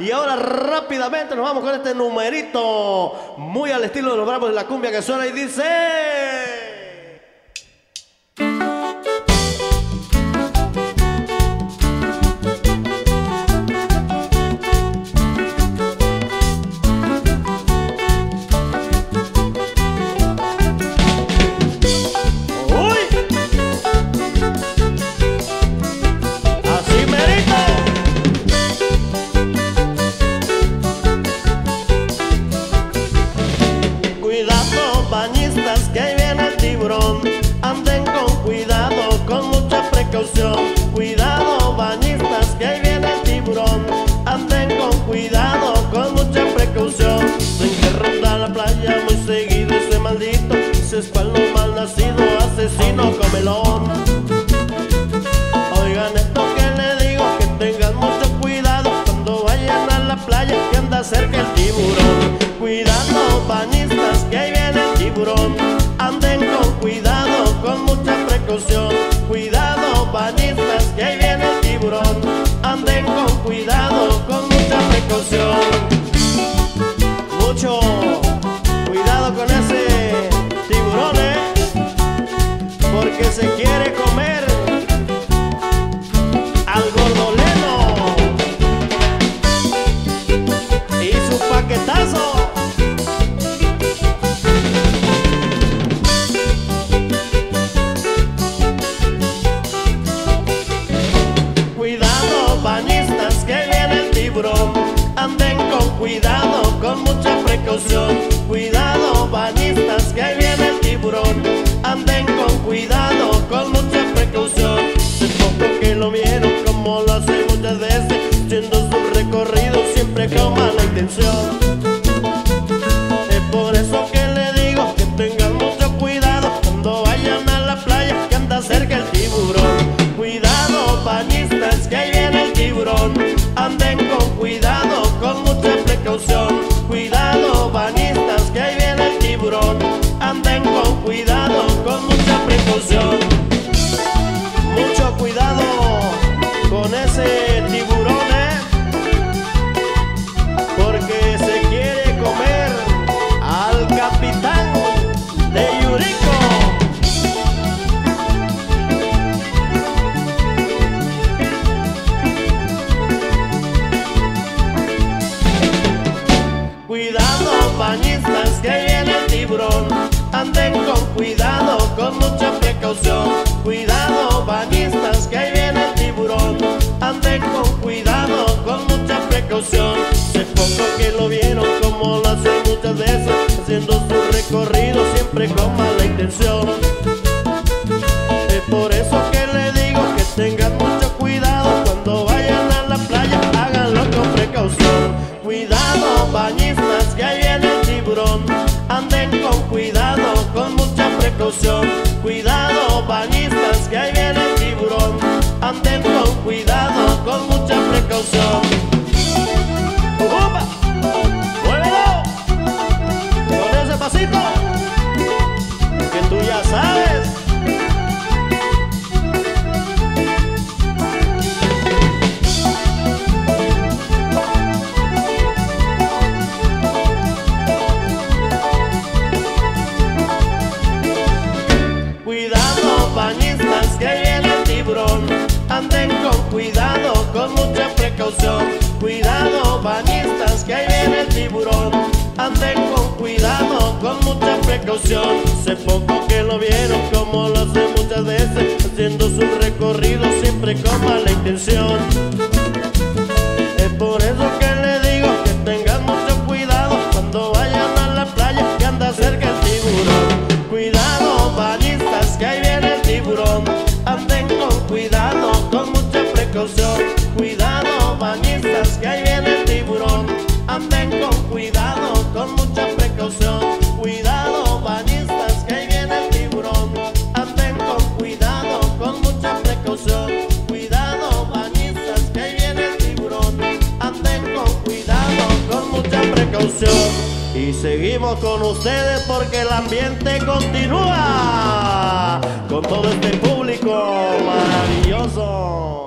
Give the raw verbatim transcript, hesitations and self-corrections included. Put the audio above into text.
Y ahora rápidamente nos vamos con este numerito muy al estilo de los Bravos de la cumbia que suena y dice... Cuidado, bañistas, que ahí viene el tiburón. Anden con cuidado, con mucha precaución. Cuidado, bañistas, que ahí viene el tiburón. Anden con cuidado, con mucha precaución. Ven que ronda la playa muy seguido ese maldito. Ese es palo mal nacido, asesino comelón. Oigan esto que le digo, que tengan mucho cuidado cuando vayan a la playa, que anda cerca el tiburón. Cuidado, bañistas, que ahí viene el tiburón. Anden con cuidado, con mucha precaución. Cuidado, bañistas, que ahí viene el tiburón. Anden con cuidado, con mucha precaución. Mucho cuidado con ese tiburón, eh, porque se quiere comer al gordoleno y su paquetazo. Bañistas, que viene el tiburón. Anden con cuidado, con mucha precaución. Cuidado, bañistas, que ahí viene el tiburón. Anden con cuidado, con mucha precaución. Hace poco que lo vieron como lo hace muchas veces, haciendo su recorrido siempre con mala intención. Es por eso que le digo que tengan mucho cuidado cuando vayan a la playa, que anda cerca el tiburón. Cuidado, bañistas, que ahí viene el tiburón. Anden con cuidado, con mucha precaución. Cuidado, bañistas, que ahí viene el tiburón. Anden con cuidado, con mucha precaución. Mucho cuidado con ese tiburón, eh, porque se quiere comer al capitán de Yurico. Cuidado, bañistas, que ahí viene el tiburón. Anden con cuidado, con mucha precaución. Cuidado, bañistas, que ahí viene el tiburón. Anden con cuidado, con mucha precaución. Hace poco que lo vieron como lo hace muchas veces, haciendo su recorrido siempre con mala intención. Es por eso que le digo que tengan mucho cuidado cuando vayan a la playa, háganlo con precaución. Cuidado, bañistas, que ahí viene el tiburón. Anden con cuidado, con mucha precaución. Cuidado, bañistas, que ahí viene el tiburón. Anden con cuidado, con mucha precaución. ¡Opa! ¡Muévelo! Con ese pasito, que tú ya sabes. Bañistas, que ahí viene el tiburón. Anden con cuidado, con mucha precaución. Cuidado, bañistas, que ahí viene el tiburón. Anden con cuidado, con mucha precaución. Hace poco que lo vieron como lo hace muchas veces, haciendo su recorrido siempre con mala intención. Es por eso que le digo que tengan mucho cuidado cuando vayan a la playa, que anda cerca el tiburón. Cuidado, bañistas, que ahí viene el tiburón. Anden con cuidado, con mucha precaución. Cuidado, bañistas, que ahí viene el tiburón. Anden con cuidado, con mucha precaución. Cuidado, bañistas, que ahí viene el tiburón. Anden con cuidado, con mucha precaución. Cuidado, bañistas, que ahí viene el tiburón. Anden con cuidado, con mucha precaución. Y seguimos con ustedes porque el ambiente continúa con todo este público maravilloso.